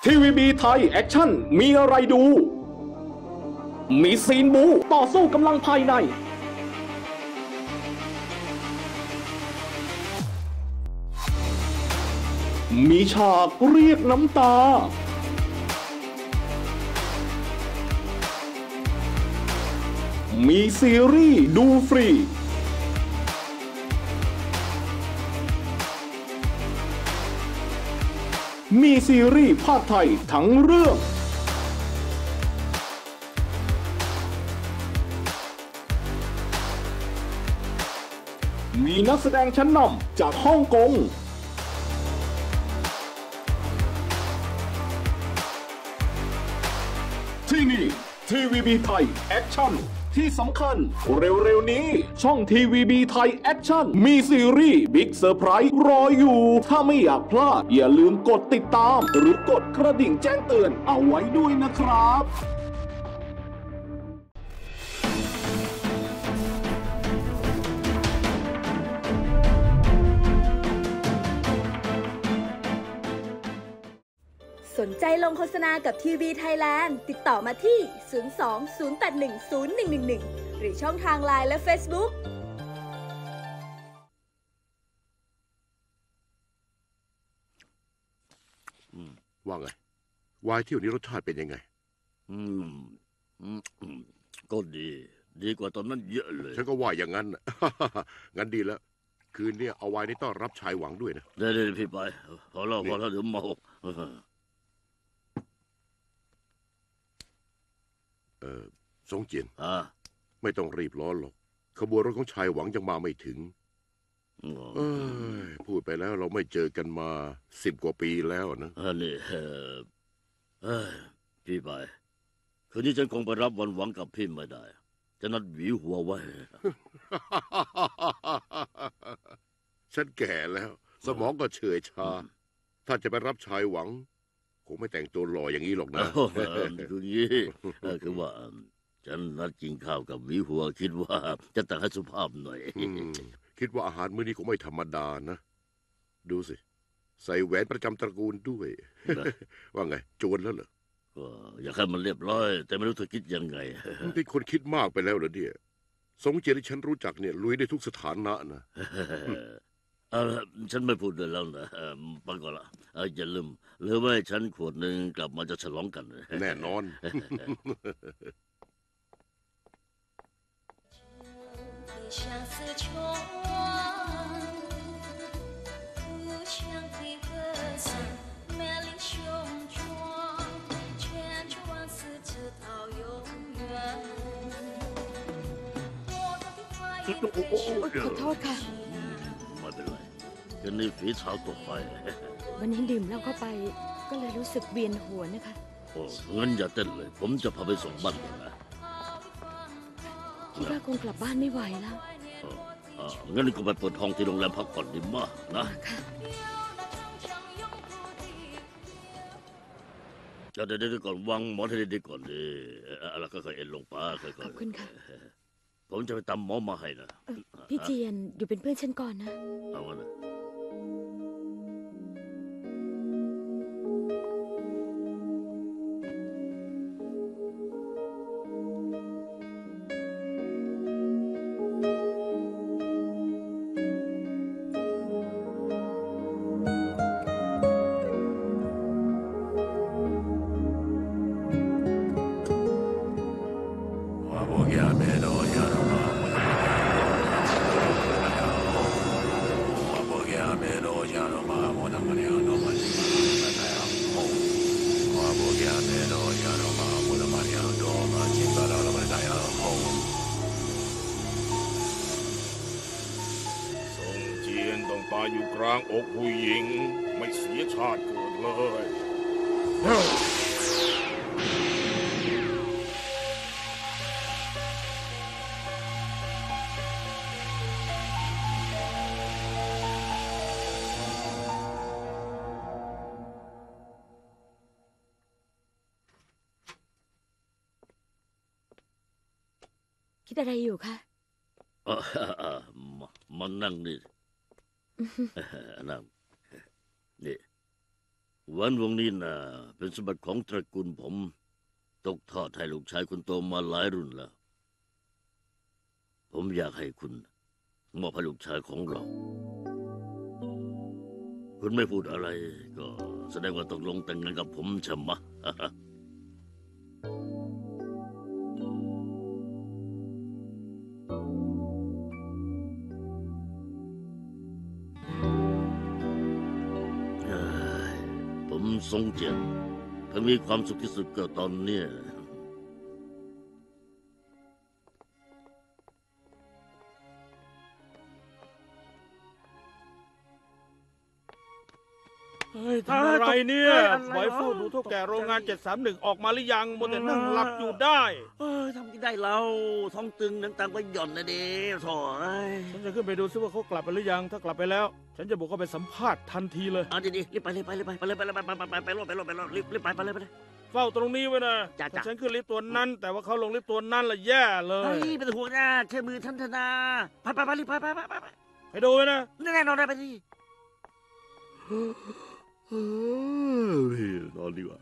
ทีวีบีไทยแอคชั่นมีอะไรดู มีซีนบูต่อสู้กำลังภายในมีฉากเรียกน้ำตามีซีรีส์ดูฟรีมีซีรีส์ภาคไทยทั้งเรื่องมีนักแสดงชั้นนำจากฮ่องกงที่นี่ทีวีบีไทยแอคชั่นที่สำคัญเร็วๆนี้ช่องทีวีบีไทยแอคชั่นมีซีรีส์บิ๊กเซอร์ไพรส์รออยู่ถ้าไม่อยากพลาดอย่าลืมกดติดตามหรือกดกระดิ่งแจ้งเตือนเอาไว้ด้วยนะครับสนใจลงโฆษณากับทีวีไทยแลนด์ติดต่อมาที่ 02-081-0111 หรือช่องทาง LINE และ Facebook ว่าไงวายเที่ยวนี้รสชาติเป็นยังไงก็ดีกว่าตอนนั้นเยอะเลยฉันก็ว่าอย่างนั้น งั้นดีแล้วคืนนี้เอาวายนี้ต้อนรับชายหวังด้วยนะได้พี่ไปพอแล้วเดี๋ยวเมาสงเจียนไม่ต้องรีบร้อนหรอกขบวนรถของชายหวังยังมาไม่ถึงพูดไปแล้วเราไม่เจอกันมา10 กว่าปีแล้วนะนี่พี่ไปคืนนี้ฉันคงไปรับวันหวังกับพี่ไม่ได้จะนัดหวีหัวไว้ฉันแก่แล้วสมองก็เฉื่อยชาถ้าจะไปรับชายหวังคงไม่แต่งตัวหล่ออย่างนี้หรอกนะคืองี้คือว่าฉันนัดกินข้าวกับหวีหัวคิดว่าจะแต่งให้สุภาพหน่อยคิดว่าอาหารมื้อนี้คงไม่ธรรมดานะดูสิใส่แหวนประจำตระกูลด้วยว่าไงโจรแล้วเหรอก็อยากให้มันเรียบร้อยแต่ไม่รู้เธอคิดยังไงมันเป็นคนคิดมากไปแล้วเหรอเนี่ยสงเจียนที่ฉันรู้จักเนี่ยลุยได้ทุกสถานะนะฉันไม่พูดเลยแล้วนะปังก่อนละอย่าลืมหรือว่าฉันขวดหนึ่งกลับมาจะฉลองกันแน่นอนขอโทษค่ะไม่เป็นไรคืนนี้ฝีเท้าตกไปวันนี้ดื่มเหล้าเข้าไปก็เลยรู้สึกเวียนหัวนะคะโอ้งั้นอย่าเต้นเลยผมจะพาไปส่งบ้านนะคิดว่าคงกลับบ้านไม่ไหวแล้วงั้นก็ไปเปิดห้องที่โรงแรมพักก่อนดีมากนะเดี๋ยวก่อนวางหมอนให้ดีก่อนดิแล้วก็ค่อยเอ็นลงไปค่อยๆขอบคุณค่ะผมจะไปตำหมอมาให้นะพี่เจียนอยู่เป็นเพื่อนฉันก่อนนะเอาวะนะอยู่กลางอกผู้หญิงไม่เสียชาติเกิดเลยคิดอะไรอยู่คะมันนั่งนี่นั่งนี่แหวนวงนี้น่ะเป็นสมบัติของตระกูลผม ตกทอดให้ลูกชายคุณโตมาหลายรุ่นแล้ว ผมอยากให้คุณมอบให้ลูกชายของเรา คุณไม่พูดอะไรก็แสดงว่าตกลงแต่งงานกับผมใช่ไหม ผมทรงเจียนถ้ามีความสุขที่สุดก็ตอนเนี้ยเฮ้ยทำอะไรเนี่ยไว้ฟูดูเท่าแก่โรงงาน731ออกมาหรือยังมัวแต่นั่งหลับอยู่ได้ทำกินได้เราท้องตึงหนังตังก็หย่อนนะเด้โถ่เอ้ยฉันจะขึ้นไปดูซิว่าเขากลับไปหรือยังถ้ากลับไปแล้ว ฉันจะบุกเข้าไปสัมภาษณ์ทันทีเลยเอาดีๆรีบไปเลยรีบไปเลยเฝ้าตรงนี้ไว้นะจ้ะถ้าฉันขึ้นลิฟต์ตัวนั้น แต่ว่าเขาลงลิฟต์ตัวนั้นละแย่เลยเฮ้ยไม่ต้องห่วงนะแค่มือท่านธนาไปรีบไปให้ดูไว้นะแน่นอนได้ไปดินอนดีกว่า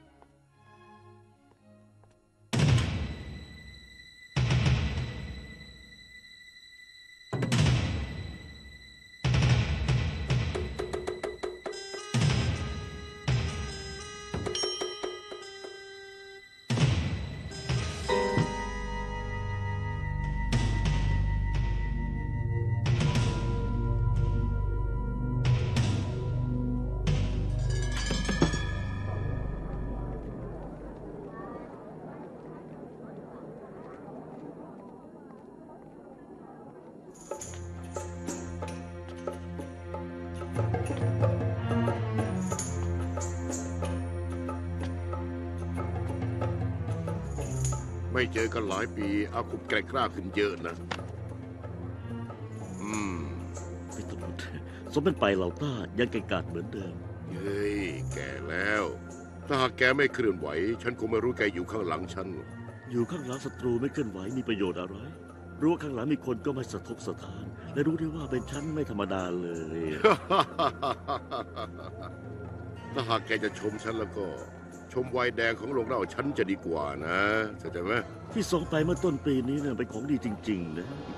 ไม่เจอกันหลายปีอาคุมแกร่งกล้าขึ้นเยอะนะไม่ต้องพูดสมเป็นไปเหล่าต้ายังเก่งกาจเหมือนเดิมเฮ้ย แก่แล้ว ถ้าหากแกไม่เคลื่อนไหว ฉันคงไม่รู้แกอยู่ข้างหลังฉันอยู่ข้างหลังศัตรูไม่เคลื่อนไหวมีประโยชน์อะไร รู้ว่าข้างหลังมีคนก็ไม่สะทกสะท้าน และรู้ได้ว่าเป็นฉันไม่ธรรมดาเลยถ้าหากแกจะชมฉันแล้วก็ ชมไวน์แดงของโรงเหล้าฉันจะดีกว่านะเข้าใจไหมที่ส่งไปเมื่อต้นปีนี้เนี่ยเป็นของดีจริงๆนะ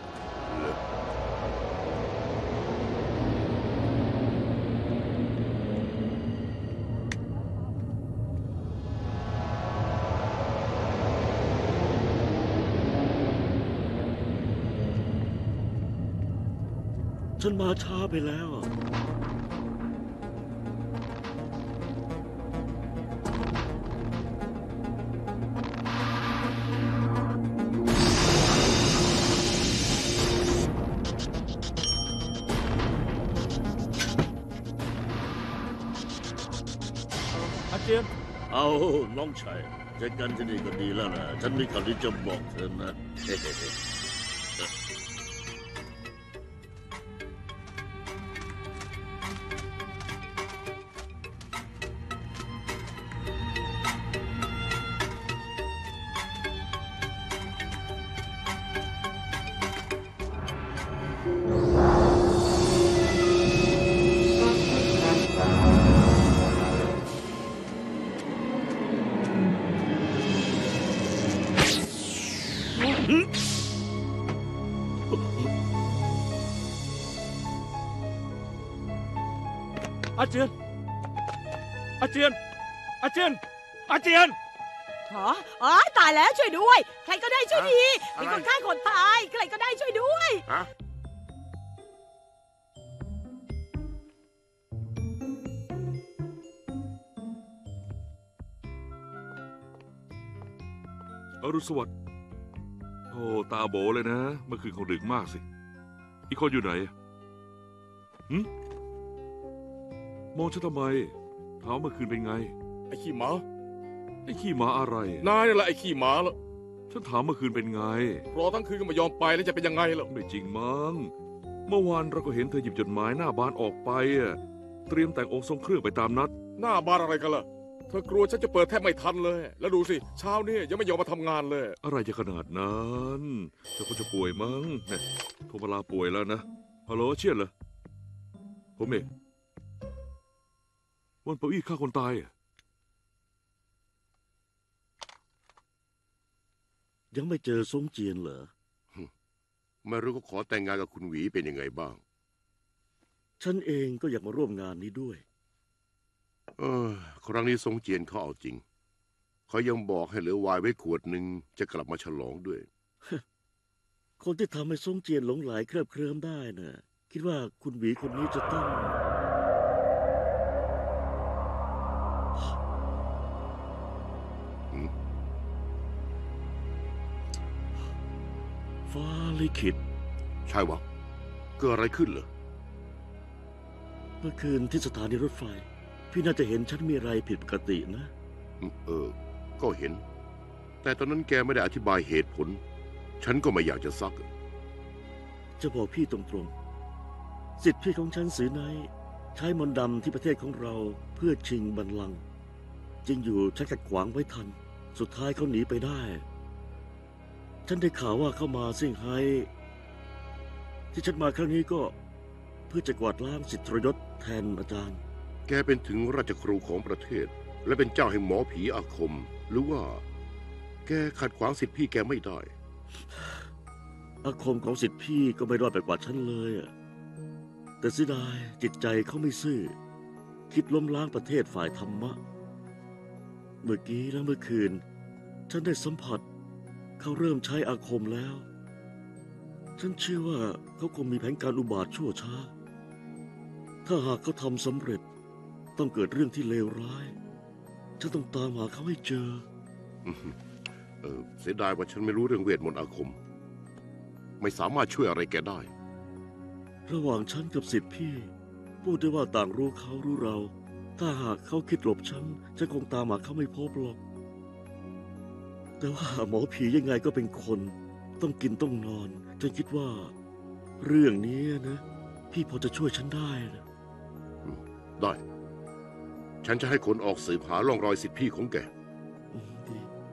ฉันมาช้าไปแล้วอาเจียนเอาน้องชายเจอกันที่นี่ก็ดีแล้วนะฉันมีข่าวดีจะบอกเธอนะอาเจียน อาเจียน อาเจียน อาเจียนอ๋ออ๋อตายแล้วช่วยด้วย ใครก็ได้ช่วยทีมีคนฆ่าคนตาย ใครก็ได้ช่วยด้วยฮะอรุณสวัสดิ์โอ้ตาโบเลยนะ เมื่อคืนคงดึกมากสิ อีกคนอยู่ไหนหืมมองฉันทำไมถามเมื่อคืนเป็นไงไอ้ขี้หมาไอ้ขี้หมาอะไรนายนี่แหละไอ้ขี้หมาละฉันถามเมื่อคืนเป็นไงรอทั้งคืนก็ไม่ยอมไปแล้วจะเป็นยังไงล่ะไม่จริงมั้ง เมื่อวานเราก็เห็นเธอหยิบจดหมายหน้าบ้านออกไปอะเตรียมแต่งองค์ทรงเครื่องไปตามนัดหน้าบ้านอะไรกันล่ะ เธอกลัวฉันจะเปิดแทบไม่ทันเลย แล้วดูสิ เช้านี้ยังไม่ยอมมาทำงานเลยอะไรจะขนาดนั้นเธอคงจะป่วยมั้งเนี่ยโทรมาลาป่วยแล้วนะฮัลโหลเชียนเหรอผมเองวันเปาอี้ฆ่าคนตายอะยังไม่เจอซ่งเจียนเหรอไม่รู้ก็ขอแต่งงานกับคุณหวีเป็นยังไงบ้างฉันเองก็อยากมาร่วมงานนี้ด้วยครั้งนี้ทรงเจียนเขาเอาจริง เขายังบอกให้เหลือไวน์ไว้ขวดหนึ่งจะกลับมาฉลองด้วยคนที่ทำให้ซ่งเจียนหลงไหลเคลิบเคลิ้มได้น่ะ คิดว่าคุณหวีคนนี้จะต้อง ฟ้าลิขิตใช่วะเกิดอะไรขึ้นเหรอเมื่อคืนที่สถานีรถไฟ พี่น่าจะเห็นฉันมีอะไรผิดปกตินะก็เห็น แต่ตอนนั้นแกไม่ได้อธิบายเหตุผล ฉันก็ไม่อยากจะซักจะบอกพี่ตรงๆ สิทธิพี่ของฉันสือไนใช้มนต์ดำที่ประเทศของเราเพื่อชิงบัลลังก์จริงอยู่ฉันขัดขวางไว้ทัน สุดท้ายเขาหนีไปได้ ฉันได้ข่าวว่าเข้ามาเซี่ยงไฮ้ที่ฉันมาครั้งนี้ก็เพื่อจะกวาดล้างสิทธิยศแทนอาจารย์แกเป็นถึงราชครูของประเทศ และเป็นเจ้าแห่งหมอผีอาคม หรือว่า แกขัดขวางสิทธิพี่แกไม่ได้อาคมของสิทธิพี่ก็ไม่รอดไปกว่าฉันเลยอะแต่เสียดายจิตใจเขาไม่ซื่อ คิดล้มล้างประเทศฝ่ายธรรมะ เมื่อกี้และเมื่อคืน ฉันได้สัมผัส เขาเริ่มใช้อาคมแล้ว ฉันเชื่อว่าเขาคงมีแผนการอุบาทชั่วช้า ถ้าหากเขาทำสำเร็จ ต้องเกิดเรื่องที่เลวร้าย ฉันต้องตามหาเขาให้เจอเสียดายว่าฉันไม่รู้เรื่องเวทมนต์อาคม ไม่สามารถช่วยอะไรแกได้ระหว่างฉันกับสิทธิพี่ พูดได้ว่าต่างรู้เขารู้เรา ถ้าหากเขาคิดหลบฉันคงตามหาเขาไม่พบหรอก แต่ว่าหมอผียังไงก็เป็นคน ต้องกินต้องนอน ฉันคิดว่า เรื่องนี้นะ พี่พอจะช่วยฉันได้นะได้ ฉันจะให้คนออกสืบหาร่องรอยสิทธิพี่ของแกดี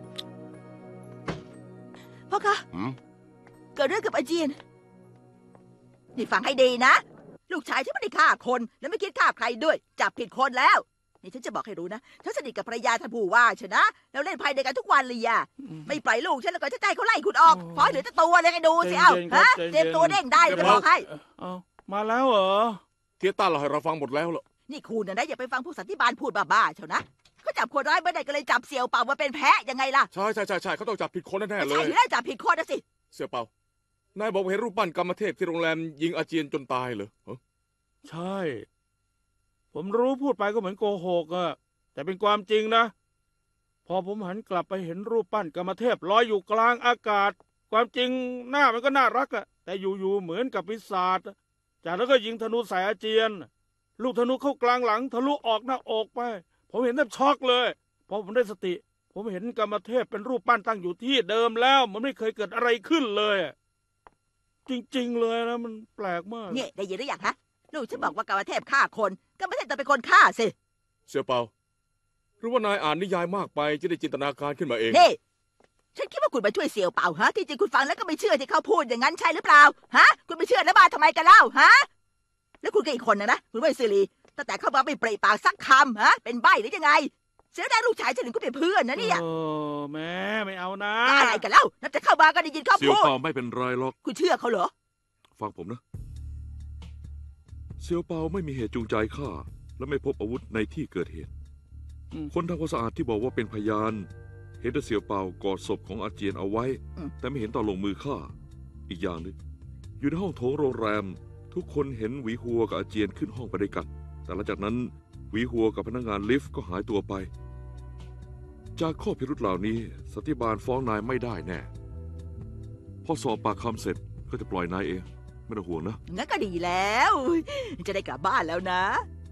พ่อคะหืมเกิดเรื่องกับอาเจียน นี่ฟังให้ดีนะ ลูกชายฉันไม่ได้ฆ่าคน และไม่คิดฆ่าใครด้วย จับผิดคนแล้ว นี่ฉันจะบอกให้รู้นะฉันสนิทกับภรรยาท่านผู้ว่าชนะ แล้วเล่นไพ่ด้วยกันทุกวันเลยอะไม่ปล่อยลูกฉันแล้วก็จะใจเขาไล่คุณออกขอให้เหลือแต่ตัวเลยให้ดูสิเอ้าฮะเตรียมตัวเด้งได้จะบอกให้เอามาแล้วเหรอเทียต้าเราให้เราฟังหมดแล้วเหรอนี่คุณนะอย่าไปฟังพวกสันติบาลพูดบ้าๆเชียวนะเขาจับคนร้ายไม่ได้ก็เลยจับเสี่ยวเป่ามาเป็นแพะยังไงล่ะใช่เขาต้องจับผิดคนแน่ๆเลใช่ยที่ได้จับผิดคนนะสิเสี่ยวเปานายบอกว่าเห็นรูปปั้นกรรมเทพที่โรงแรมยิงอาเจียนจนตายเหรอฮะใช่ ผมรู้พูดไปก็เหมือนโกหกอะแต่เป็นความจริงนะ พอผมหันกลับไปเห็นรูปปั้นกรรมเทพลอยอยู่กลางอากาศ ความจริงหน้ามันก็น่ารักอะแต่อยู่ๆเหมือนกับปีศาจจากนั้นก็ยิงธนูใส่อาเจียน ลูกธนูเข้ากลางหลังทะลุออกหน้าอกไป ผมเห็นแทบช็อกเลยพอผมได้สติ ผมเห็นกรรมเทพเป็นรูปปั้นตั้งอยู่ที่เดิมแล้ว มันไม่เคยเกิดอะไรขึ้นเลย จริงๆเลยนะมันแปลกมากเนี่ยได้ยินหรือยังฮะลูกฉันบอกว่ากรรมเทพฆ่าคนกรรมเทพต้องเป็นคนฆ่าสิเสี่ยวเปาหรือว่านายอ่านนิยายมากไปจะได้จินตนาการขึ้นมาเองนี่ฉันคิดว่าคุณมาช่วยเสี่ยวเป่าฮะที่จริงคุณฟังแล้วก็ไม่เชื่อที่เขาพูดอย่างนั้นใช่หรือเปล่าฮะคุณไม่เชื่อแล้วมาทำไมกันเล่าฮะแล้วคุณก็อีกคนนะคุณเว่ยซิลีตั้งแต่เข้ามาไม่เปรย์ปากสักคำฮะเป็นใบ้หรือยังไงเสียดายลูกชายฉันถึงก็เป็นเพื่อนนะเนี่ยแม่ไม่เอานะอะไรกันเล่านับจะเข้ามาก็ได้ยินเขาเซียวพูดเปาไม่เป็นไรหรอกคุณเชื่อเขาเหรอฟังผมนะ เซียวเปาไม่มีเหตุจูงใจฆ่า และไม่พบอาวุธในที่เกิดเหตุ คนทำความสะอาดที่บอกว่าเป็นพยาน เห็นแต่เซียวเปากอดศพของอาเจียนเอาไว้ แต่ไม่เห็นตอนลงมือฆ่า อีกอย่างหนึ่งอยู่ในห้องโถงโรงแรม ทุกคนเห็นหวีหัวกับอาเจียนขึ้นห้องไปด้วยกัน แต่หลังจากนั้นหวีหัวกับพนักงานลิฟต์ก็หายตัวไป จากข้อพิรุธเหล่านี้สันติบาลฟ้องนายไม่ได้แน่พอสอบปากคำเสร็จก็จะปล่อยนายเองไม่ต้องห่วงนะงั้นก็ดีแล้ว จะได้กลับบ้านแล้วนะ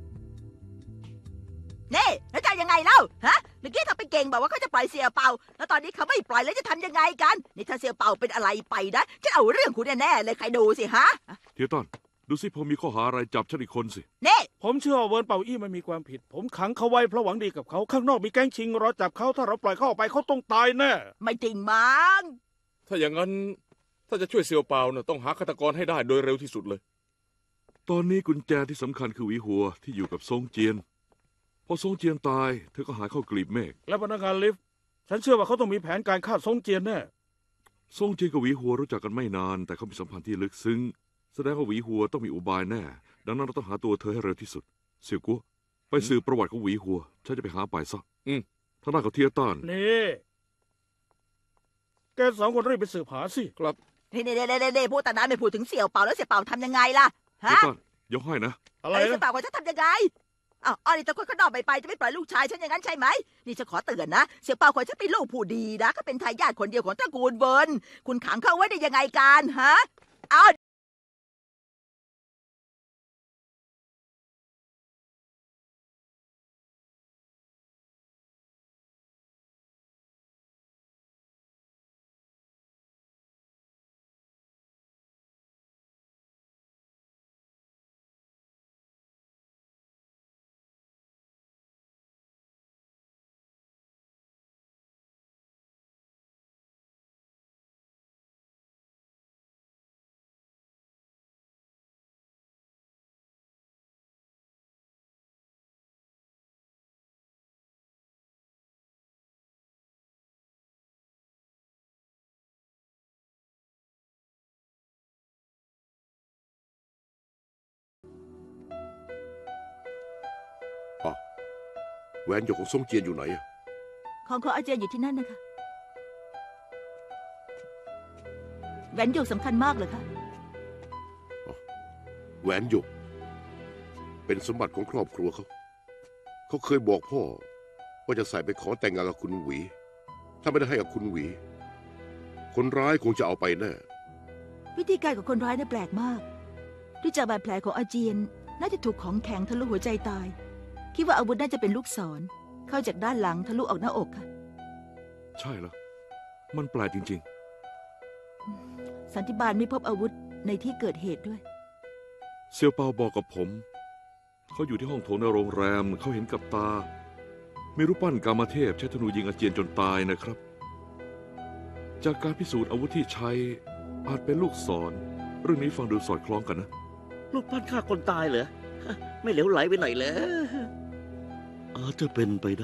นี่แล้วจะยังไงเล่าฮะเมื่อกี้เขาไปเก่งบอกว่าเขาจะปล่อยเสี่ยวเป่าแล้วตอนนี้เขาไม่ปล่อยแล้วจะทำยังไงกันนี่ถ้าเสี่ยวเป่าเป็นอะไรไปนะจะเอาเรื่องคุณแน่ๆเลยใครดูสิฮะเทียตันดูสิพอมีข้อหาอะไรจับฉันอีกคนสินี่ผมเชื่อว่าเวิร์นเป่าอี้ไม่มีความผิด ผมขังเขาไว้เพราะหวังดีกับเขาข้างนอกมีแก๊งชิงรอจับเขาถ้าเราปล่อยเขาออกไปเขาต้องตายแน่ไม่จริงมั้งถ้าอย่างนั้นถ้าจะช่วยเสี่ยวเปาเนี่ยต้องหาฆาตกรให้ได้โดยเร็วที่สุดเลยตอนนี้กุญแจที่สำคัญคือหวีหัวที่อยู่กับซงเจียน พพอซงเจียนตายเธอก็หายเข้ากลีบเมฆและพนักงานลิฟต์ฉันเชื่อว่าเขาต้องมีแผนการฆ่าซงเจียนแน่ซงเจียนกับหวีหัวรู้จักกันไม่นานแต่เขามีสัมพันธ์ที่ลึกซึ้งแสดงว่าหวีหัวต้องมีอุบายแน่ดังนั้นเราต้องหาตัวเธอให้เร็วที่สุดเสี่ยวกัวไปสืบประวัติของหวีหัวฉันจะไปหาไปซะทางด้านของเทียต้านนี่แกสองคนรีบไปสืบหาสิครับนี่พูดแต่นานไม่พูดถึงเสี่ยวเป่าแล้วเสี่ยวเป่าทำยังไงล่ะเทียฮะต้านยกให้นะอะไรเสี่ยนะวเป่าว่าจะทำยังไงอ้าวนี่ตะคนข้างนอกไปจะไม่ปล่อยลูกชายฉันอย่างนั้นใช่ไหมนี่ฉันขอเตือนนะเสี่ยวเป่าของฉันเป็นลูกผู้ดีนะก็เป็นทายาทคนเดียวของตระกูลเวิร์นคุณขังเขาไว้ได้ยังไงกันฮะเอาแหวนหยกของซงเจียนอยู่ไหนอะของอาเจียนอยู่ที่นั่นนะคะแหวนหยกสำคัญมากเลยค่ะแหวนหยก เป็นสมบัติของครอบครัวเขาเคยบอกพ่อว่าจะใส่ไปขอแต่งงานกับคุณหวี ถ้าไม่ได้ให้กับคุณหวี คนร้ายคงจะเอาไปแน่วิธีการของคนร้ายน่ะแปลกมากด้วยจากบาดแผลของอาเจียนน่าจะถูกของแข็งทะลุหัวใจตายคิดว่าอาวุธน่าจะเป็นลูกศรเข้าจากด้านหลังทะลุออกหน้าอกค่ะใช่แล้วมันแปลกจริงสันติบาลไม่พบอาวุธในที่เกิดเหตุด้วยๆเซียวเปาบอกกับผมเขาอยู่ที่ห้องโถงในโรงแรมเขาเห็นกับตามีรูปปั้นกามเทพใช้ธนูยิงอาเจียนจนตายนะครับ จากการพิสูจน์อาวุธที่ใช้อาจเป็นลูกศรเรื่องนี้ฟังดูสอดคล้องกันนะลูกปั้นฆ่าคนตายเหรอ ไม่เหลวไหลไปหน่อยเลยอาจจะเป็นไปได้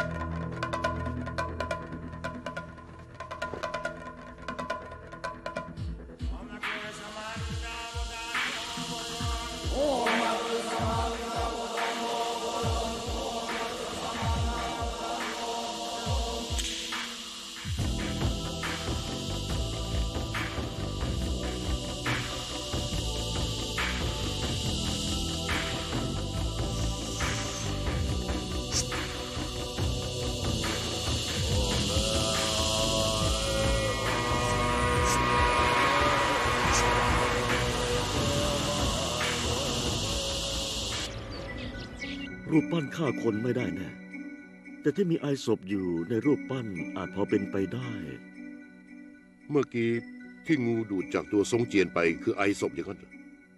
รูปปั้นฆ่าคนไม่ได้แน่แต่ที่มีไอศพอยู่ในรูปปั้นอาจพอเป็นไปได้เมื่อกี้ที่งูดูดจากตัวซงเจียนไปคือไอศพอย่างนั้นเหรอ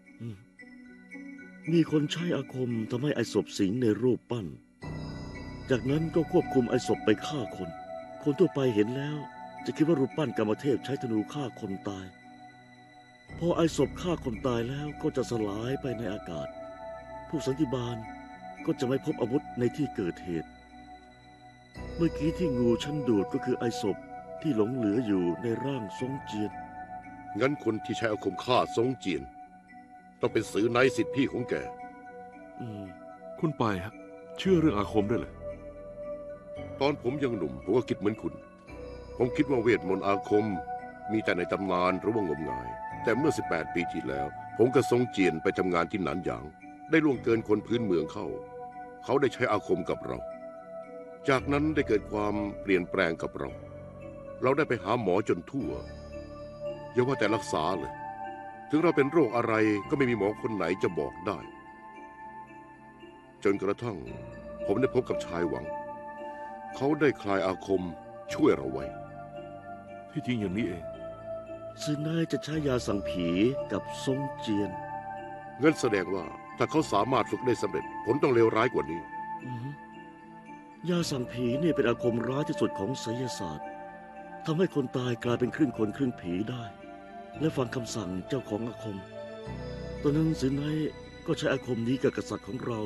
มีคนใช้อาคมทำให้ไอศพสิงในรูปปั้น จากนั้นก็ควบคุมไอศพไปฆ่าคน คนทั่วไปเห็นแล้ว จะคิดว่ารูปปั้นกรรมเทพใช้ธนูฆ่าคนตาย พอไอศพฆ่าคนตายแล้วก็จะสลายไปในอากาศ ผู้สันติบาลก็จะไม่พบอาวุธในที่เกิดเหตุ เมื่อกี้ที่งูชั้นดูดก็คือไอศพที่หลงเหลืออยู่ในร่างซงเจียนงั้นคนที่ใช้อาคมฆ่าซงเจียน ต้องเป็นสือในสิทธิพี่ของแกคุณไปฮะเชื่อเรื่องอาคมด้วยเลยตอนผมยังหนุ่มผมก็คิดเหมือนคุณ ผมคิดว่าเวทมนต์อาคมมีแต่ในตำนานหรือว่างมงาย แต่เมื่อ18 ปีที่แล้ว ผมกับซงเจียนไปทำงานที่หนานหยาง ได้ล่วงเกินคนพื้นเมืองเข้า เขาได้ใช้อาคมกับเรา จากนั้นได้เกิดความเปลี่ยนแปลงกับเรา เราได้ไปหาหมอจนทั่วอย่าว่าแต่รักษาเลย ถึงเราเป็นโรคอะไรก็ไม่มีหมอคนไหนจะบอกได้ จนกระทั่งผมได้พบกับชายหวัง เขาได้คลายอาคมช่วยเราไว้ที่จริงอย่างนี้เองซึ่งนายจะใช้ยาสั่งผีกับซงเจียนงั้นแสดงว่าถ้าเขาสามารถฝึกได้สำเร็จผลต้องเลวร้ายกว่านี้ยาสั่งผีเนี่ยเป็นอาคมร้ายที่สุดของไสยศาสตร์ทำให้คนตายกลายเป็นครึ่งคนครึ่งผีได้ และฟังคำสั่งเจ้าของอาคม ตอนนั้นสินไนก็ใช้อาคมนี้กับกษัตริย์ของเรา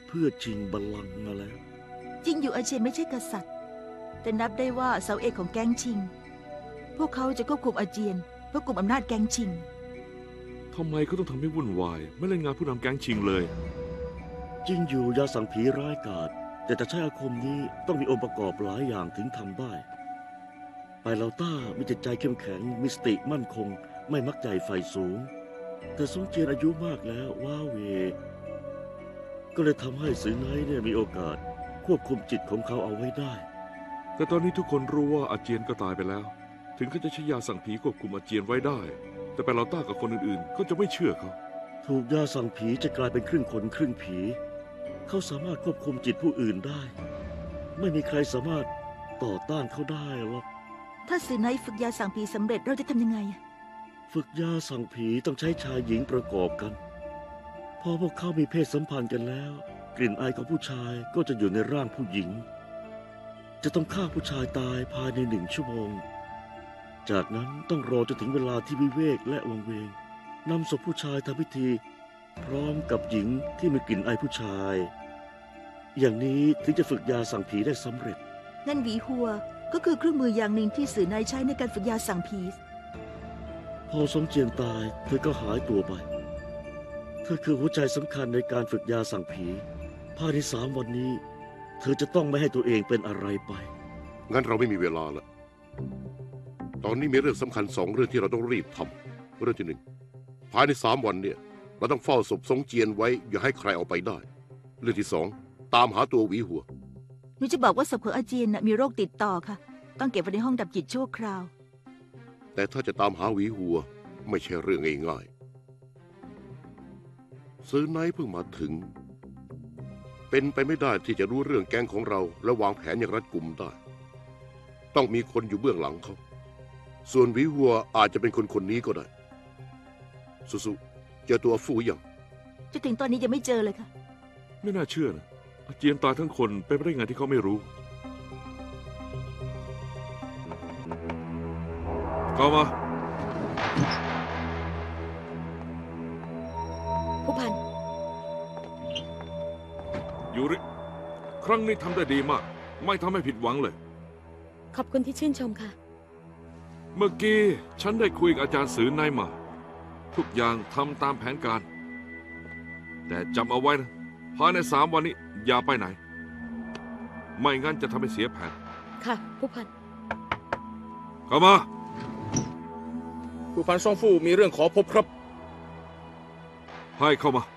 เพื่อชิงบัลลังก์มาแล้วจริงอยู่อาเจียนไม่ใช่กษัตริย์ แต่นับได้ว่าเสาเอกของแก๊งชิง พวกเขาจะควบคุมอาเจียนเพื่อกลุ่มอำนาจแก๊งชิงทำไมเขาต้องทำให้วุ่นวาย ไม่เล่นงานผู้นำแก๊งชิงเลยจริงอยู่ยาสั่งผีร้ายกาจแต่จะใช้อาคมนี้ต้องมีองค์ประกอบหลายอย่างถึงทำได้ไปเหลาต้ามีจิตใจเข้มแข็งมีสติมั่นคงไม่มักใหญ่ไฟสูง แต่ซงเจียนอายุมากแล้วว้าเวก็เลยทำให้สือไนเนี่ยมีโอกาสควบคุมจิตของเขาเอาไว้ได้แต่ตอนนี้ทุกคนรู้ว่าอาเจียนก็ตายไปแล้ว ถึงเขาจะใช้ยาสั่งผีควบคุมอาเจียนไว้ได้ แต่ไปลาต้ากับคนอื่นๆก็จะไม่เชื่อเขาถูกยาสั่งผีจะกลายเป็นครึ่งคนครึ่งผี เขาสามารถควบคุมจิตผู้อื่นได้ ไม่มีใครสามารถต่อต้านเขาได้หรอกถ้าสื่อไนฝึกยาสั่งผีสำเร็จเราจะทำยังไงฝึกยาสั่งผีต้องใช้ชายหญิงประกอบกัน พอพวกเขามีเพศสัมพันธ์กันแล้ว กลิ่นอายของผู้ชายก็จะอยู่ในร่างผู้หญิง จะต้องฆ่าผู้ชายตายภายใน1 ชั่วโมง จากนั้นต้องรอจนถึงเวลาที่วิเวกและวังเวงนำศพผู้ชายทำพิธี พร้อมกับหญิงที่มีกลิ่นอายผู้ชาย อย่างนี้ถึงจะฝึกยาสั่งผีได้สำเร็จนั่นหวีหัวก็คือเครื่องมืออย่างหนึ่งที่สื่อไนใช้ในการฝึกยาสั่งผีพอสงเจียนตายเธอก็หายตัวไป เธอคือหัวใจสำคัญในการฝึกยาสั่งผีภายใน3 วันนี้ เธอจะต้องไม่ให้ตัวเองเป็นอะไรไปงั้นเราไม่มีเวลาละตอนนี้มีเรื่องสำคัญ2 เรื่องที่เราต้องรีบทำเรื่องที่ 1 ภายใน3 วันเนี่ยเราต้องเฝ้าศพซงเจียนไว้อย่าให้ใครเอาไปได้ เรื่องที่ 2 ตามหาตัวหวีหัวหนูจะบอกว่าศพของอาเจียนมีโรคติดต่อค่ะ ต้องเก็บไว้ในห้องดับจิตชั่วคราวแต่ถ้าจะตามหาหวีหัวไม่ใช่เรื่องง่ายๆซื้อไนท์เพิ่งมาถึง เป็นไปไม่ได้ที่จะรู้เรื่องแก๊งของเราและวางแผนอย่างรัดกุมได้ ต้องมีคนอยู่เบื้องหลังเขา ส่วนหวีหัวอาจจะเป็นคนนี้ก็ได้สุเจอตัวฟู่ยังจนถึงตอนนี้ยังไม่เจอเลยค่ะไม่น่าเชื่อนะอาเจียนตายทั้งคนเป็นไปได้ไงที่เขาไม่รู้เข้ามาผู้พันยูริ ครั้งนี้ทำได้ดีมาก ไม่ทำให้ผิดหวังเลยขอบคุณที่ชื่นชมค่ะเมื่อกี้ฉันได้คุยกับอาจารย์สือนายมา ทุกอย่างทำตามแผนการ แต่จำเอาไว้นะภายใน3 วันนี้อย่าไปไหน ไม่งั้นจะทำให้เสียแผนค่ะ ผู้พันเข้ามาผู้พันซ่องฟู่มีเรื่องขอพบครับให้เข้ามา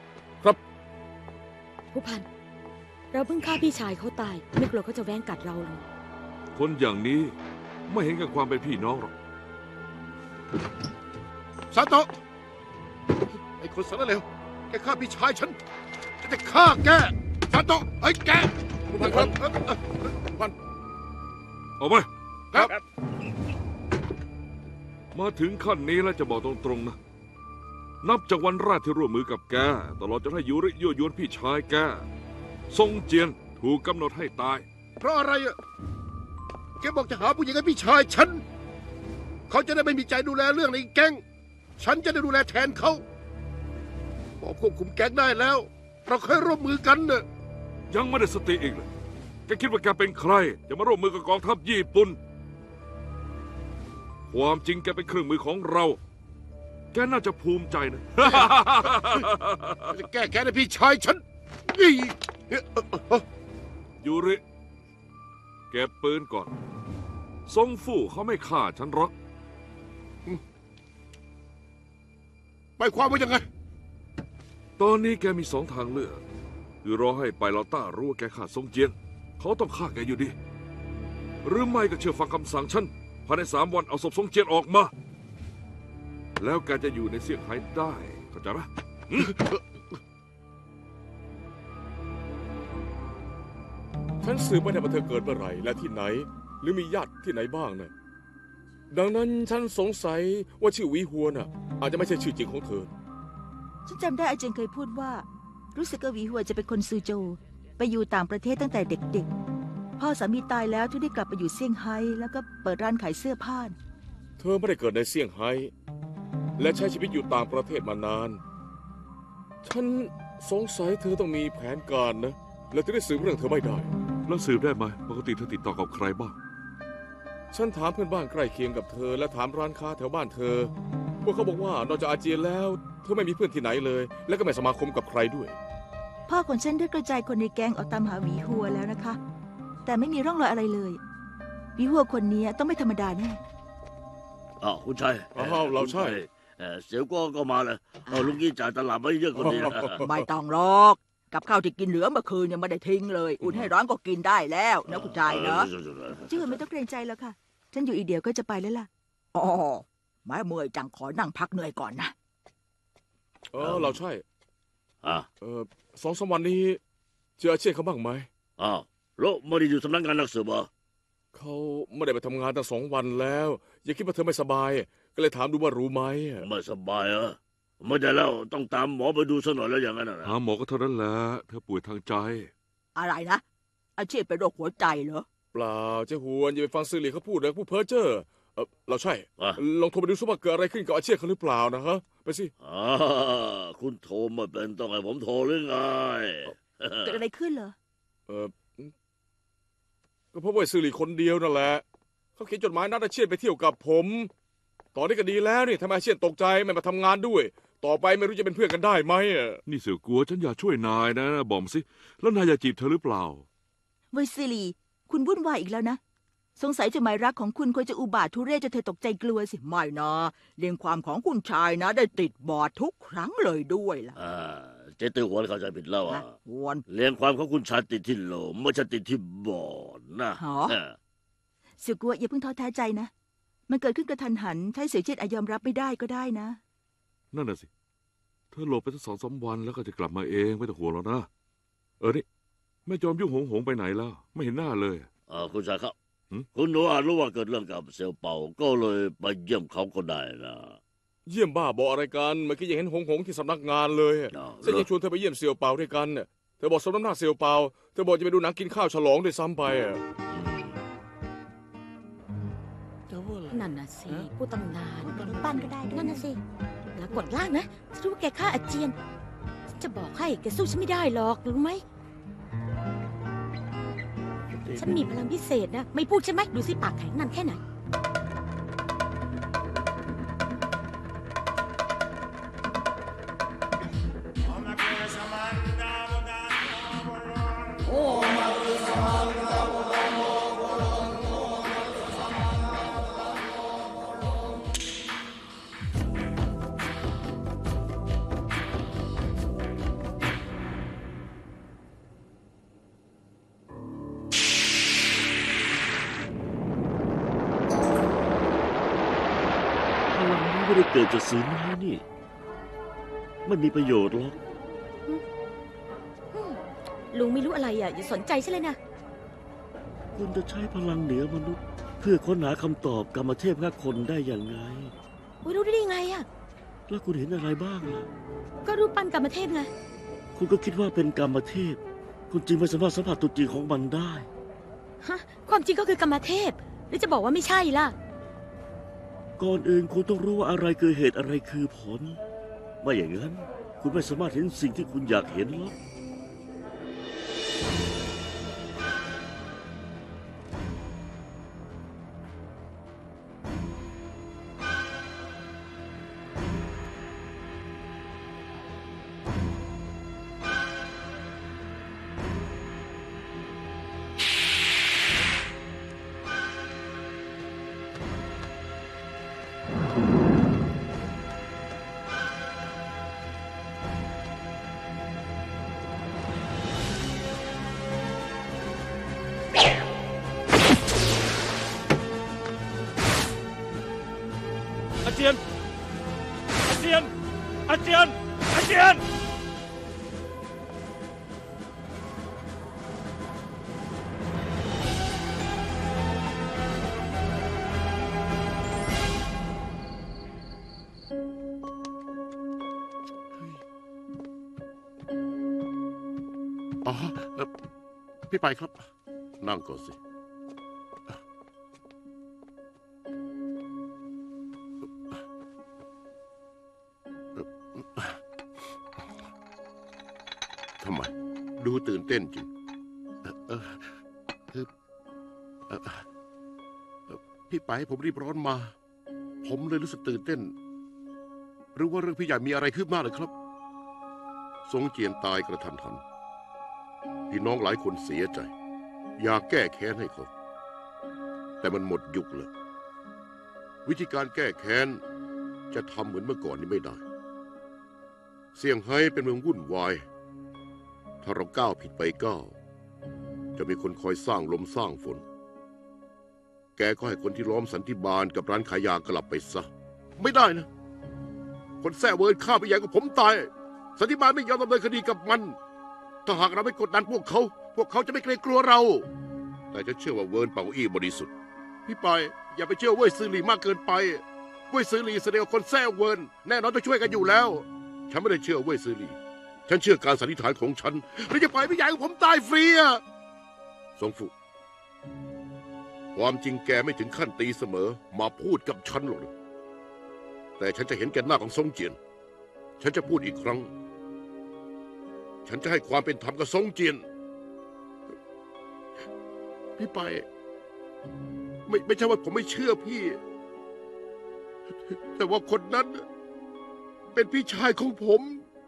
ผู้พัน เราเพิ่งฆ่าพี่ชายเขาตาย ไม่กลัวเขาจะแว้งกัดเราเลยคนอย่างนี้ไม่เห็นกับความเป็นพี่น้องหรอกซาโตะไอ้คนสารเลวแกฆ่าพี่ชายฉันจะฆ่าแกซาโตะไอ้แกผู้พันครับผู้พันออกไปครับมาถึงขั้นนี้แล้วจะบอกตรงๆนะ นับจากวันแรกที่ร่วมมือกับแก ตลอดจนให้ยูริยั่วยวนพี่ชายแกซงเจียนถูกกำหนดให้ตายเพราะอะไรอ่ะแกบอกจะหาผู้หญิงให้พี่ชายฉันเขาจะได้ไม่มีใจดูแลเรื่องในแก๊งฉันจะได้ดูแลแทนเขาพอควบคุมแก๊งได้แล้ว เราค่อยร่วมมือกันเนอะยังไม่ได้สติอีกเลยแกคิดว่าแกเป็นใคร จะมาร่วมมือกับกองทัพญี่ปุ่น ความจริงแกเป็นเครื่องมือของเรา แกน่าจะภูมิใจนะจะแก้แค้นให้พี่ชายฉันนี่ยูริ เก็บปืนก่อนซงฟู่เขาไม่ฆ่าฉันหรอกไปความว่ายังไงตอนนี้แกมี2 ทางเลือกคือรอให้ไปลาต้ารู้ว่าแกฆ่าซงเจียน เขาต้องฆ่าแกอยู่ดี หรือไม่ก็เชื่อฟังคำสั่งฉันภายใน3 วันเอาศพซงเจียนออกมา แล้วแกจะอยู่ในเซี่ยงไฮ้ได้เข้าใจไหมฉันสืบไม่ได้ว่าเธอเกิดเมื่อไหร่และที่ไหน หรือมีญาติที่ไหนบ้างนะดังนั้นฉันสงสัยว่าชื่อหวีหัวน่ะ อาจจะไม่ใช่ชื่อจริงของเธอฉันจำได้อาเจียนเคยพูดว่า รู้สึกว่าหวีหัวจะเป็นคนซูโจวไปอยู่ต่างประเทศตั้งแต่เด็กๆพ่อสามีตายแล้วถึงได้กลับไปอยู่เซี่ยงไฮ้แล้วก็เปิดร้านขายเสื้อผ้าเธอไม่ได้เกิดในเซี่ยงไฮ้และใช้ชีวิตอยู่ต่างประเทศมานาน ฉันสงสัยเธอต้องมีแผนการนะ แล้วจะได้สืบเรื่องเธอไม่ได้แล้วสืบได้ไหมปกติเธอติดต่อกับใครบ้างฉันถามเพื่อนบ้านใกล้เคียงกับเธอและถามร้านค้าแถวบ้านเธอ พวกเขาบอกว่านอกจากอาเจียนแล้ว เธอไม่มีเพื่อนที่ไหนเลย และก็ไม่สมาคมกับใครด้วยพ่อของฉันได้กระจายคนในแก๊งออกตามหาหวีหัวแล้วนะคะ แต่ไม่มีร่องรอยอะไรเลยหวีหัวคนนี้ต้องไม่ธรรมดาแน่อ้าวคุณชัยอ้าวเราใช่เสียวก็มาเลยเอาลุงกี้จ่ายตลาดไม่เยอะคนนี้นะไม่ต้องหรอกกับข้าวที่กินเหลือเมื่อคืนยังไม่ได้ทิ้งเลย อุ่นให้ร้อนก็กินได้แล้วนะคุณชายเนอะจื้อไม่ต้องเกรงใจแล้วค่ะ ฉันอยู่อีกเดียวก็จะไปแล้วล่ะอ๋อไม่เมื่อยจังขอนั่งพักเหนื่อยก่อนนะเราใช่อ่ะ 2-3 วันนี้เจออาเชียนเขาบ้างไหมอ้าวแล้วไม่ได้อยู่สำนักงานนักสืบเหรอเขาไม่ได้ไปทำงานตั้ง2 วันแล้ว อย่าคิดว่าเธอไม่สบาย ก็เลยถามดูว่ารู้ไหมไม่สบายเหรอไม่ได้แล้วต้องตามหมอไปดูซะหน่อยแล้วอย่างนั้นนะหาหมอก็เท่านั้นแหละ เธอป่วยทางใจอะไรนะอาชีพเป็นโรคหัวใจเหรอเปล่าเจ้าหวนอย่าไปฟังซื่อหลี่เขาพูดเลยพูดเพ้อเจ้อเราใช่ ลองโทรไปดูซิว่าเกิดอะไรขึ้นกับอาเชียนเขาหรือเปล่านะฮะ ไปสิคุณโทรมาเป็นต้องให้ผมโทรหรือไงเกิดอะไรขึ้นเหรอก็เพราะว่าซื่อหลี่คนเดียวนั่นแหละเขาเขียนจดหมายนัดอาเชียนไปเที่ยวกับผม ตอนนี้ก็ดีแล้วนี่ทำไมอาเชียนตกใจไม่มาทำงานด้วย ต่อไปไม่รู้จะเป็นเพื่อนกันได้ไหมนี่เสือกลัวฉันอยากช่วยนายนะบอกมาสิ แล้วนายอยากจีบเธอหรือเปล่าไวซิลีคุณวุ่นวายอีกแล้วนะ สงสัยจดหมายรักของคุณควรจะอุบาททุเรศจนเธอตกใจกลัวสิไม่นะเรียงความของคุณชายนะ ได้ติดบอร์ดทุกครั้งเลยด้วยล่ะเจ๊ตือหวนเข้าใจผิดแล้วอ่ะวนเรียงความของคุณชายติดที่โหลไม่ใช่ติดที่บอดนะเสี่ยวกัวอย่าเพิ่งท้อแท้ใจนะ มันเกิดขึ้นกระทันหันใช้เสียเจ็ดอายอมรับไม่ได้ก็ได้นะนั่นน่ะสิ เธอหลบไปสัก2-3 วันแล้วก็จะกลับมาเองไม่ต้องห่วงหรอกนะ นี่แม่จอมยุ่งหงไปไหนแล้ว ไม่เห็นหน้าเลยคุณชายครับคุณหนูอาจรู้ว่าเกิดเรื่องกับเซียวเป่าก็เลยไปเยี่ยมเขาก็ได้นะเยี่ยมบ้าบออะไรกันเมื่อกี้ยังเห็นหงที่สำนักงานเลยเส้นยังชวนเธอไปเยี่ยมเสี่ยวเปาด้วยกันเธอบอกสมน้ำหน้าเสี่ยวเปาเธอบอกจะไปดูหนังกินข้าวฉลองด้วยซ้ำไปนั่นน่ะสิพูดตั้งนานปั้นก็ได้นั่นน่ะสิแล้วกดล่างนะฉันรู้ว่าแกฆ่าอาเจียนฉันจะบอกให้แกสู้ฉันไม่ได้หรอกรู้ไหมฉันมีพลังพิเศษนะไม่พูดใช่ไหมดูสิปากแข็งนั่นแค่ไหนไม่ได้เกิดจากสีไม้นี่ไม่มีประโยชน์หรอกลุงไม่รู้อะไรอ่ะอย่าสนใจฉันเลยนะคุณจะใช้พลังเหนือมนุษย์ เพื่อค้นหาคำตอบกรรมเทพ5 คนได้อย่างไงรู้ได้ยังไงอ่ะแล้วคุณเห็นอะไรบ้างล่ะก็รูปปั้นกรรมเทพไงคุณก็คิดว่าเป็นกรรมเทพ คุณจริงไม่สามารถสัมผัสตัวจริงของมันได้ฮะความจริงก็คือกรรมเทพหรือจะบอกว่าไม่ใช่ล่ะก่อนอื่นคุณต้องรู้ว่าอะไรคือเหตุอะไรคือผลไม่อย่างนั้นคุณไม่สามารถเห็นสิ่งที่คุณอยากเห็นหรอกอาเจียน อาเจียน อาเจียน อาเจียนอ๋อพี่ไปครับ นั่งก่อนสิ ผดูตื่นเต้นจริงเอ่อคือเอ่อพี่ไปผมรีบร้อนมา ผมเลยรู้สึกตื่นเต้น หรือว่าเรื่องพี่ใหญ่มีอะไรคืบหน้าเลยครับทรงเจียนตายกระทันหันพี่น้องหลายคนเสียใจ อยากแก้แค้นให้เขาแต่มันหมดยุคแล้ววิธีการแก้แค้นจะทำเหมือนเมื่อก่อนนี้ไม่ได้เซี่ยงไฮ้เป็นเมืองวุ่นวายถ้าเราก้าวผิดไปก้าวจะมีคนคอยสร้างลมสร้างฝนแกก็ให้คนที่ล้อมสันติบาลกับร้านขายยากลับไปซะไม่ได้นะคนแท้เวิร์นฆ่าไปใหญ่กว่าผมตายสันติบาลไม่ยอมดำเนินคดีกับมันถ้าหากเราไม่กดดันพวกเขาจะไม่เกรงกลัวเราแต่จะเชื่อว่าเวิร์นเป่าอี้บริสุทธิ์พี่ปายอย่าไปเชื่อเว่ยซือหลี่มากเกินไปเว่ยซือหลี่แสดงคนแท้เวิร์นแน่นอนต้องช่วยกันอยู่แล้วฉันไม่ได้เชื่อเว่ยซือหลี่ฉันเชื่อการสันนิษฐานของฉันหรือจะปล่อยพี่ใหญ่ของผมตายฟรีอะสงฟุความจริงแกไม่ถึงขั้นตีเสมอมาพูดกับฉันหรอกแต่ฉันจะเห็นแก่หน้าของซงเจียนฉันจะพูดอีกครั้งฉันจะให้ความเป็นธรรมกับซงเจียนพี่ไปไม่ใช่ว่าผมไม่เชื่อพี่แต่ว่าคนนั้นเป็นพี่ชายของผม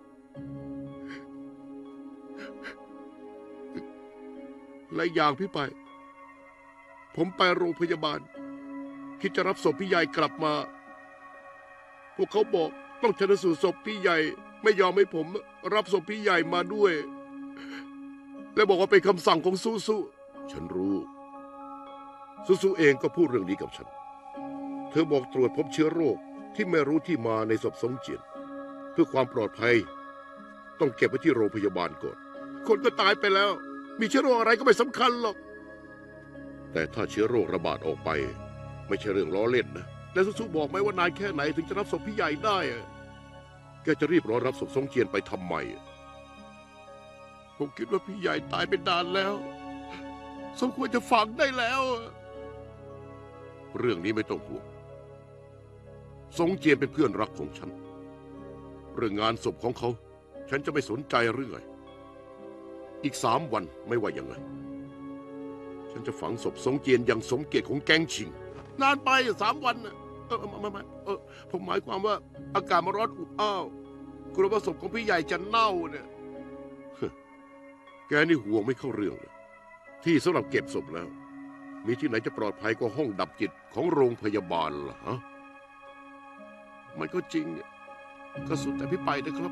และอย่างพี่ไปผมไปโรงพยาบาลคิดจะรับศพพี่ใหญ่กลับมาพวกเขาบอกต้องชันสูตรศพพี่ใหญ่ไม่ยอมให้ผมรับศพพี่ใหญ่มาด้วยและบอกว่าเป็นคำสั่งของซูซูฉันรู้ซูซูเองก็พูดเรื่องนี้กับฉันเธอบอกตรวจพบเชื้อโรคที่ไม่รู้ที่มาในศพซงเจียนเพื่อความปลอดภัยต้องเก็บไว้ที่โรงพยาบาลก่อนคนก็ตายไปแล้วมีเชื้อโรคอะไรก็ไม่สำคัญหรอกแต่ถ้าเชื้อโรคระบาดออกไปไม่ใช่เรื่องล้อเล่นนะแล้วซูซูบอกไหมว่านานแค่ไหนถึงจะรับศพพี่ใหญ่ได้แกจะรีบรอรับศพซงเจียนไปทำไมผมคิดว่าพี่ใหญ่ตายเป็นนานแล้วสมควรจะฝังได้แล้วเรื่องนี้ไม่ต้องห่วงซงเจียนเป็นเพื่อนรักของฉันเรื่องงานศพของเขาฉันจะไม่สนใจเรื่องอะไรอีก3 วันไม่ว่ายังไงฉันจะฝังศพซงเจียนอย่างสมเกียรติของแก๊งชิงนานไป3 วันไม่ผมหมายความว่าอากาศมันร้อนอบอ้าวกลัวว่าศพของพี่ใหญ่จะเน่าเนี่ยแกนี่ห่วงไม่เข้าเรื่องเลยที่สำหรับเก็บศพแล้วมีที่ไหนจะปลอดภัยกว่าห้องดับจิตของโรงพยาบาลล่ะฮะมันก็จริงก็สุดแต่พี่ไปนะครับ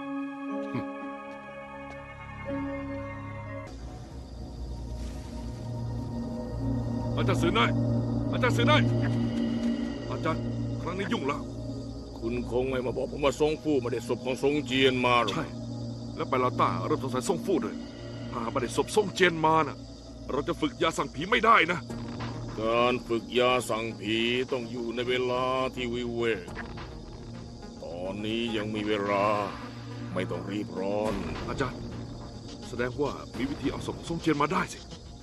อาจารย์สือได้อาจารย์สือได้อาจารย์ครั้งนี้ยุ่งแล้วคุณคงไม่มาบอกผมว่าซงฟู่ไม่ได้ศพของซงเจียนมาหรอกใช่แล้วไปลาต้าเริ่มสงสัยซ่งฟู่ด้วยหาไม่ได้ศพซ่งเจียนมาน่ะเราจะฝึกยาสั่งผีไม่ได้นะการฝึกยาสั่งผีต้องอยู่ในเวลาที่วิเวกตอนนี้ยังมีเวลาไม่ต้องรีบร้อนอาจารย์แสดงว่ามีวิธีเอาศพของซ่งเจียนมาได้สิ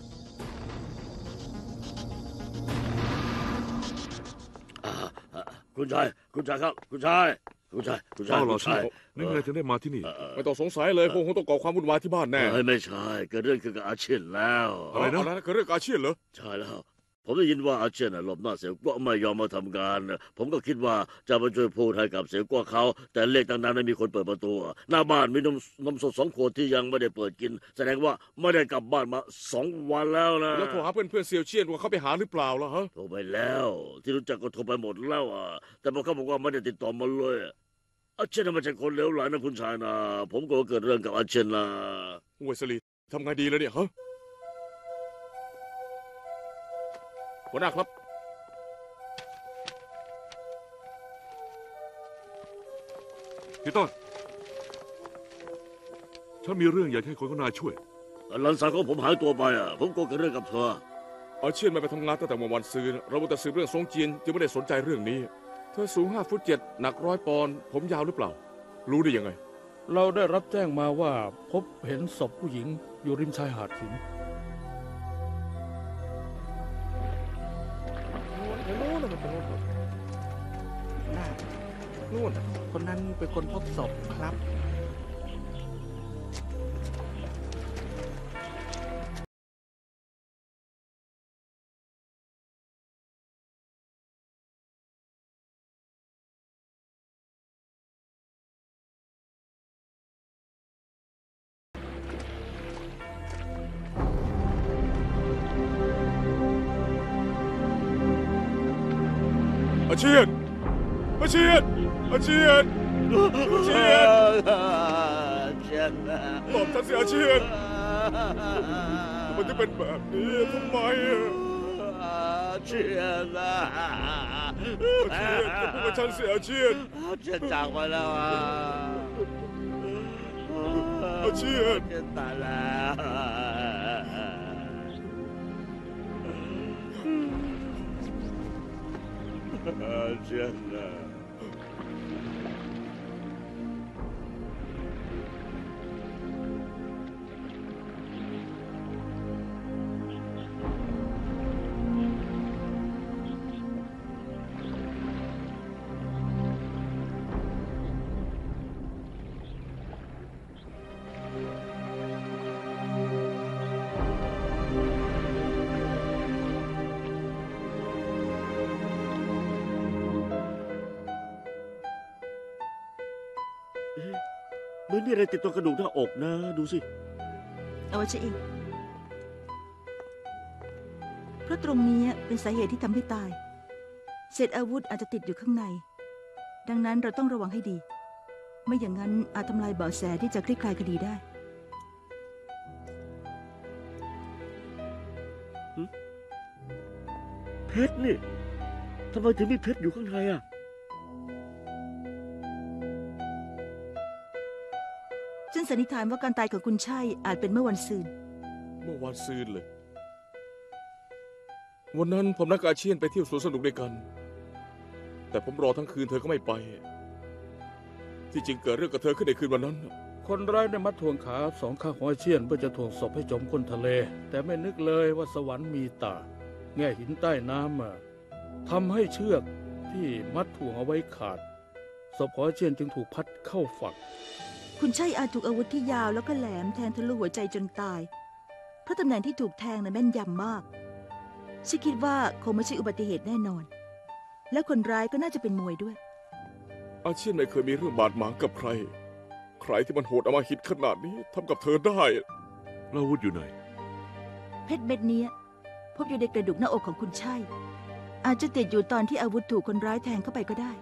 คุณชายครับคุณชายเอาเหรอใช่นี่ไงถึงได้มาที่นี่ไม่ต้องสงสัยเลยคงต้องก่อความวุ่นวายที่บ้านแน่ไม่ใช่เกิดเรื่องขึ้นกับอาเชียนแล้วอะไรนะเกิดเรื่องอาเชียนเหรอใช่แล้วผมได้ยินว่าอาเชียนหลบหน้าเสียกว่าไม่ยอมมาทำงานผมก็คิดว่าจะมาช่วยพูดให้กับเสียกว่าเขาแต่เลขตั้งนานไม่มีคนเปิดประตูหน้าบ้านมีนมสด2 ขวดที่ยังไม่ได้เปิดกินแสดงว่าไม่ได้กลับบ้านมา2 วันแล้วนะแล้วโทรหาเพื่อนเซียวเชียนว่าเขาไปหาหรือเปล่าล่ะฮะโทรไปแล้วที่รู้จักก็โทรไปหมดแล้วแต่พอเขาบอกว่าไม่ได้ติดต่อมาเลยอาเชนไม่ใช่คนเลวร้ายนะคุณชายนะผมก็เกิดเรื่องกับอาเชนนะเวยสลีทำไงดีแล้วเนี่ยฮะหัวหน้าครับพี่ต้นฉันมีเรื่องอยากให้คนของนายช่วยหลานสาวของผมหายตัวไปผมก็เกิดเรื่องกับเธออาเชียนไม่ไปทำงานตั้งแต่วันซืนเราแต่สืบเรื่องซงเจียนจึงไม่ได้สนใจเรื่องนี้เธอสูง5 ฟุต 7หนัก100 ปอนด์ผมยาวหรือเปล่ารู้ได้ยังไงเราได้รับแจ้งมาว่าพบเห็นศพผู้หญิงอยู่ริมชายหาดหินนู่นคนนั้นเป็นคนพบศพครับอาเชียนอาเชียนอาเชียนอาเชียนตอบฉันสิอาเชียนมันจะเป็นแบบนี้ทำไมอาเชียนจะพูดกับฉันสิอาเชียนจากไปแล้วอาเชียนตายแล้วเชียนเหมือนมีอะไรติดตัวกระดูกหน้าอกนะดูสิเอาไว้ใช่เองเพราะตรงนี้เป็นสาเหตุที่ทำให้ตายเศษอาวุธอาจจะติดอยู่ข้างในดังนั้นเราต้องระวังให้ดีไม่อย่างนั้นอาจทำลายเบาะแสที่จะคลี่คลายคดีได้เพชรนี่ทำไมถึงมีเพชรอยู่ข้างในอ่ะฉันสันนิษฐานว่าการตายของคุณชัยอาจเป็นเมื่อวันซืนเลย วันนั้นผมนัดกับอาเชียนไปเที่ยวสวนสนุกด้วยกันแต่ผมรอทั้งคืนเธอก็ไม่ไปที่จริงเกิดเรื่องกับเธอขึ้นในคืนวันนั้นคนร้ายได้มัดถ่วงขาสองข้างของอาเชียนเพื่อจะถ่วงศพให้จมก้นทะเลแต่ไม่นึกเลยว่าสวรรค์มีตาแง่หินใต้น้ำทำให้เชือกที่มัดถ่วงเอาไว้ขาดศพของอาเชียนจึงถูกพัดเข้าฝั่งคุณชัยอาจถูกอาวุธที่ยาวแล้วก็แหลมแทงทะลุหัวใจจนตายเพราะตำแหน่งที่ถูกแทงแม่นยำมากฉันคิดว่าคงไม่ใช่อุบัติเหตุแน่นอนและคนร้ายก็น่าจะเป็นมวยด้วยอาเชียนไม่เคยมีเรื่องบาดหมางกับใครที่มันโหดอำมหิตขนาดนี้ทำกับเธอได้อาวุธอยู่ไหนเพชรเม็ดนี้พบอยู่ในกระดูกหน้าอกของคุณชัยอาจจะติดอยู่ตอนที่อาวุธถูกคนร้ายแทงเข้าไปก็ได้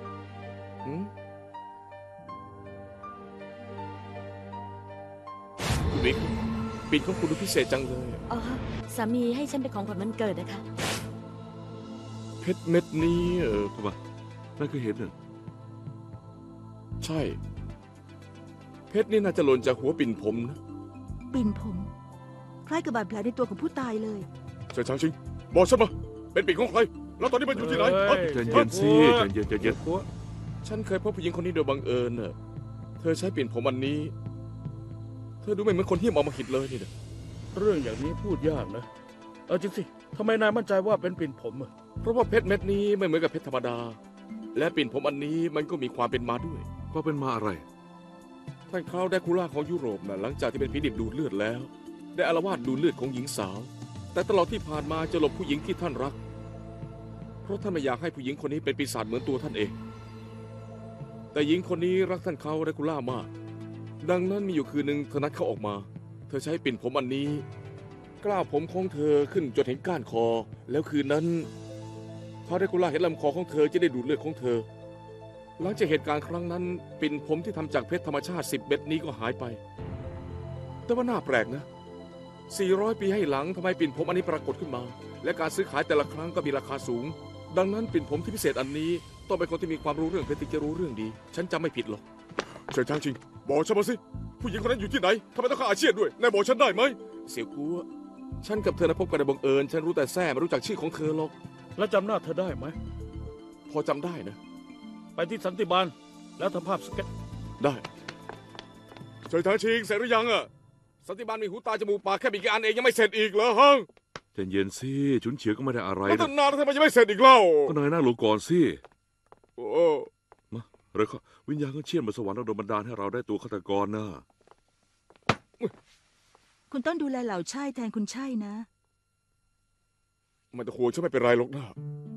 บิ๊กปิ่นของคุณดูพิเศษจังเลยอ๋อสามีให้ฉันเป็นของขวัญวันเกิดนะคะเพชรเม็ดนี้ทำไมนั่นคือเห็นเหรอใช่เพชรนี่น่าจะหล่นจากหัวปิ่นผมนะปิ่นผมคล้ายกับบาดแผลในตัวของผู้ตายเลยเฉินชางชิงบอกฉันมาเป็นปิ่นของใครแล้วตอนนี้มันอยู่ที่ไหนใจเย็นสิใจเย็นใจเย็นฉันเคยพบผู้หญิงคนนี้โดยบังเอิญเธอใช้ปิ่นผมอันนี้เธอดูไม่เหมือนคนที่มองมาหิดเลยนี่นะเรื่องอย่างนี้พูดยากนะจริงสิทำไมนายมั่นใจว่าเป็นปิ่นผมเพราะว่าเพชรเม็ดนี้ไม่เหมือนกับเพชรธรรมดาและปิ่นผมอันนี้มันก็มีความเป็นมาด้วยก็เป็นมาอะไรท่านคราวแดคูล่าของยุโรปหลังจากที่เป็นผีดิบดูดเลือดแล้วได้อาละวาดดูดเลือดของหญิงสาวแต่ตลอดที่ผ่านมาจะหลบผู้หญิงที่ท่านรักเพราะท่านไม่อยากให้ผู้หญิงคนนี้เป็นปีศาจเหมือนตัวท่านเองแต่หญิงคนนี้รักท่านคราวแดคูล่ามากดังนั้นมีอยู่คืนหนึ่งเธอนัดเขาออกมาเธอใช้ปิ่นผมอันนี้กล้าวผมของเธอขึ้นจนเห็นก้านคอแล้วคืนนั้นคราวแดคูล่าเห็นลำคอของเธอจะได้ดูดเลือดของเธอหลังจากเหตุการณ์ครั้งนั้นปิ่นผมที่ทำจากเพชรธรรมชาติ10 เม็ดนี้ก็หายไปแต่ว่าน่าแปลกนะ400 ปีให้หลังทำไมปิ่นผมอันนี้ปรากฏขึ้นมาและการซื้อขายแต่ละครั้งก็มีราคาสูงดังนั้นปิ่นผมที่พิเศษอันนี้ต้องเป็นคนที่มีความรู้เรื่องเพชรถึงจะรู้เรื่องดีฉันจำไม่ผิดหรอกเฉินชางชิงบอกฉันมาสิผู้หญิงคนนั้นอยู่ที่ไหนทำไมต้องฆ่าอาเชียนด้วยนายบอกฉันได้ไหมเสี่ยวกัวฉันกับเธอพบกันในบังเอิญฉันรู้แต่แท้ไม่รู้จักชื่อของเธอหรอกแล้วจำหน้าเธอได้ไหมพอจำได้นะไปที่สันติบาลแล้วทำภาพสเก็ตได้เฉินชางชิงเสร็จหรือยังสันติบาลมีหูตาจมูกปากแค่มีกี่อันเองยังไม่เสร็จอีกเหรอฮังใจเย็นสิฉุนเฉียวก็ไม่ได้อะไรนะตั้งนานแล้วทำไมยังไม่เสร็จอีกเล่าก็นายนั่งลงก่อนสิโอ้มาเร็วเข้าวิญญาณของเชี่ยนมาสวรรค์เราโดนบันดาลให้เราได้ตัวฆาตกรนะคุณต้องดูแลเหล่าช่ายแทนคุณช่ายนะมันจะโหฉันไม่เป็นไรหรอกนะ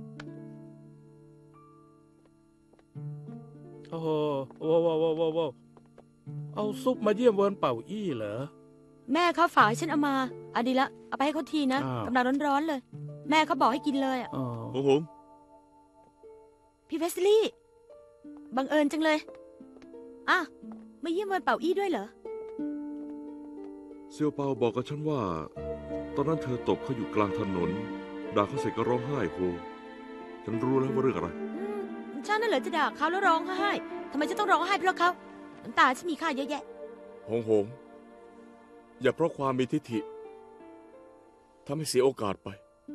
โอ้โหว้าวเอาซุปมาเยี่ยมเวิร์นเป่าอี้เหรอแม่เขาฝากให้ฉันเอามาดีละเอาไปให้เขาทีนะกำลังร้อนๆเลยแม่เขาบอกให้กินเลยโอ้โหพี่เวสลี่บังเอิญจังเลยอ่ะมาเยี่ยมวันเป่าอี้ด้วยเหรอเซียวเปาบอกกับฉันว่า ตอนนั้นเธอตบเขาอยู่กลางถนนด่าเขาเสร็จก็ร้องไห้โฮฉันรู้แล้วว่าเรื่องอะไรฉันนั่นเหรอจะด่าเขาแล้วร้องไห้ทำไมจะต้องร้องไห้เพราะเขาน้ำตาฉันมีค่าเยอะแยะหงหง อย่าเพราะความมีทิฐิทำให้เสียโอกาสไป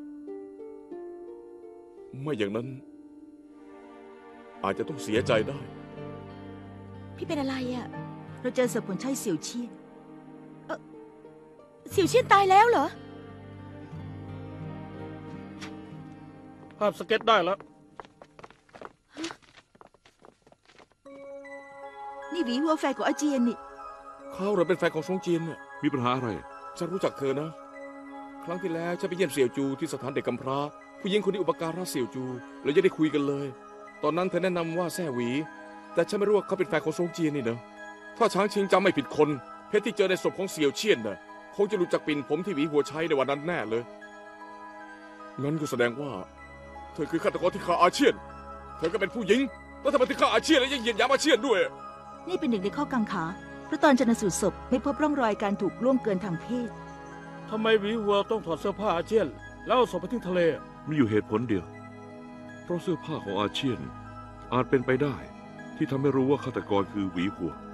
ไม่อย่างนั้น อาจจะต้องเสียใจได้พี่เป็นอะไรอ่ะเราเจอศพคนใช้เสี่ยวเชียนสิวเชียนตายแล้วเหรอภาพสเก็ตได้แล้วนี่หวีหัวแฟนของอาเจียนนี่เขาเราเป็นแฟนของซงจีนน่ะมีปัญหาอะไรฉันรู้จักเธอนะ ครั้งที่แล้วฉันไปเยี่ยมเสี่ยวจูที่สถานเด็กกำพร้า ผู้หญิงคนนี้อุปการะเสี่ยวจูเลยจะได้คุยกันเลย ตอนนั้นเธอแนะนำว่าแซ่หวี แต่ฉันไม่รู้ว่าเขาเป็นแฟนของซงจีนนี่เนอะถ้าช้างชิงจำไม่ผิดคนเพชรที่เจอในศพของเสี่ยวเชียนน่ะคงจะหลุดจากปิ่นผมที่หวีหัวใช้ในวันนั้นแน่เลยงั้นก็แสดงว่า เธอคือฆาตกรที่ฆ่าอาเชียน เธอก็เป็นผู้หญิงแล้วทำไมถึงฆ่าอาเชียนและยังเหยียดหยามอาเชียนด้วยนี่เป็นหนึ่งในข้อกังขาเพราะตอนชันสูตรศพไม่พบร่องรอยการถูกล่วงเกินทางเพศทำไมหวีหัวต้องถอดเสื้อผ้าอาเจียน แล้วเอาศพไปทิ้งทะเลมีอยู่เหตุผลเดียว เพราะเสื้อผ้าของอาเชียน อาจเป็นไปได้ ที่ทำให้รู้ว่าฆาตกรคือหวีหัว